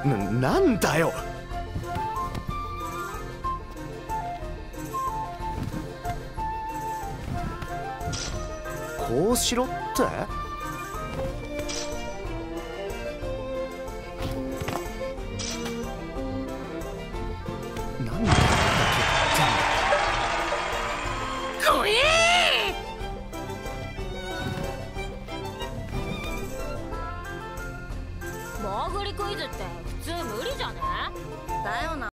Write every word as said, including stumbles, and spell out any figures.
な、なんだよ。こうしろって？なんだごえー！モーグリクイズって普通無理じゃね？だよな。